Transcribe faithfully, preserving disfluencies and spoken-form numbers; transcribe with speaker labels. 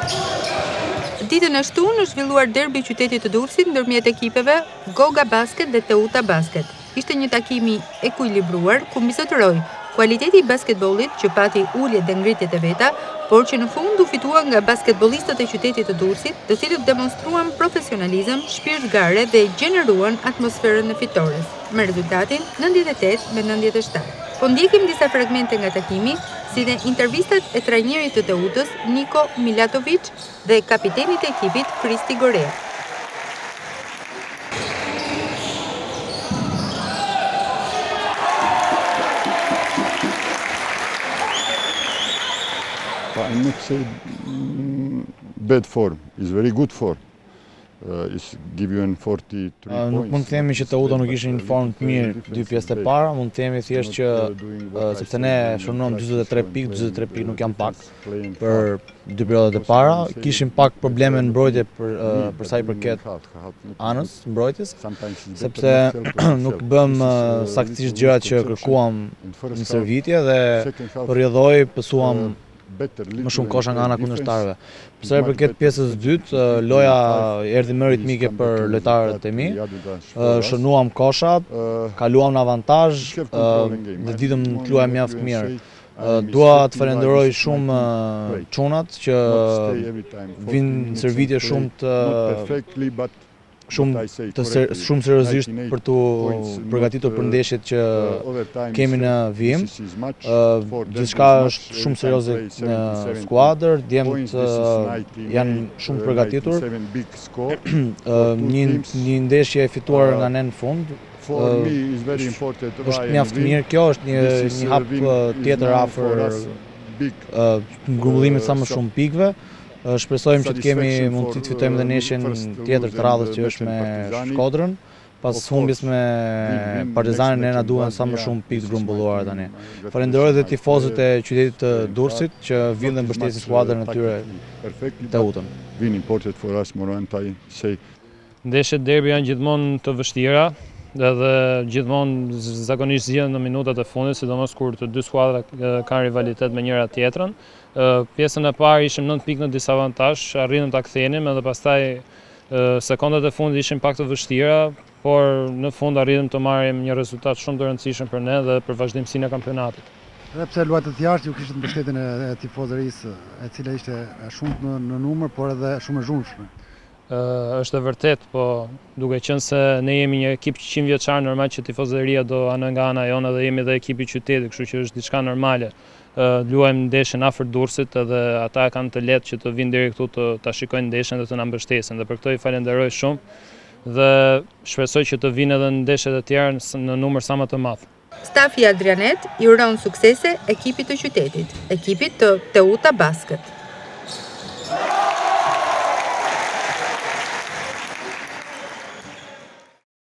Speaker 1: Ditën e shtunë është zhvilluar derbi i qytetit të Durrësit ndërmjet ekipeve Goga Basket dhe Teuta Basket. Ishte një takim i ekuilibruar ku mbizotëroi kualiteti i basketbollit që pati uljet dhe ngritjet e veta, por që në fund u fitua nga basketbollistët e qytetit të Durrësit, të cilët demonstruan profesionalizëm, shpirt gare dhe gjeneruan atmosferën e fitores, me rezultatin nëntëdhjetë e tetë me nëntëdhjetë e shtatë. Po ndjekim disa fragmente nga takimi, si dhe intervistat e trajnerit të Teutës, Niko Milatovic, dhe kapitenit e ekipit, Kristi Gorea.
Speaker 2: I would say mm, bad form. It's very good form. Uh, it's give you forty-three
Speaker 3: uh, nuk mund të themi që Teuta nuk ishin në formë të mirë dy pjesët e para, mund të themi thjesht që uh, sepse ne shënuam dyzet e tre pikë, dyzet e tre pikë nuk janë pak për dy periodat e para, kishim pak probleme në mbrojtje për uh, për sa i përket anës mbrojtjes, sepse nuk bëm uh, saktësisht gjërat që kërkuam në servitje dhe përrjedhoi pësuam më shumë kosha nga ana kundërshtarëve. Përsa i përket pjesës dytë, loja erdhi më ritmike për lojtarët e mi, shënuam koshat, kaluam në avantazh dhe ditëm të luajmë mjaft mirë. Dua të falenderoj shumë çunat që vinë në servitje shumë të shumë të ser, shumë seriozisht për të përgatitur për ndeshjet që kemi në vijim. Uh, Gjithçka është shumë serioze në skuadër, djemët uh, janë shumë përgatitur. uh, një, një ndeshje e fituar nga ne në fund. Uh, është, është mjaft mirë kjo, është një, një hap tjetër afër uh, ngumbullimit sa më shumë pikëve. Shpresojmë që të kemi mundësi të fitojmë dhe neshjen tjetër të radhës që është me Shkodrën, pas humbjes me Partizanin ne na duhen sa më shumë pikë të grumbulluara tani. Falenderoj dhe tifozët e qytetit të Durrësit që vinë dhe mbështesin skuadrën e tyre Teutën.
Speaker 4: Ndeshjet derbi janë gjithmonë të vështira, edhe gjithmonë zakonisht zgjidhen në minutat e fundit, sidomos kur të dy skuadrat kanë rivalitet me njëra tjetrën. Pjesën e parë ishim nëntë pikë në disavantazh, arritëm ta kthenim edhe pastaj sekondat e fundit ishin pak të vështira, por në fund arritëm të marrim një rezultat shumë të rëndësishëm për ne dhe për vazhdimsinë e kampionatit.
Speaker 5: Edhe pse luajtët jashtë ju kishit mbështetjen e tifozërisë, e cila ishte shumë në, në numër, por edhe shumë e zhurmshme.
Speaker 4: Uh, është e vërtet, po duke qenë se ne jemi një ekip qind vjeçar, normal që tifozëria do anë nga ana jonë dhe jemi dhe ekipi i qytetit, kështu që është diçka normale. Uh, luajmë ndeshjen afër Durrësit edhe ata kanë të lehtë që të vinë deri këtu të ta shikojnë ndeshjen dhe të na mbështesin. Dhe për këtë i falenderoj shumë dhe shpresoj që të vinë edhe në ndeshjet e tjera në numër sa më të madh.
Speaker 1: Stafi Adrianet i uron suksese ekipit të qytetit, ekipit të Teuta Basket.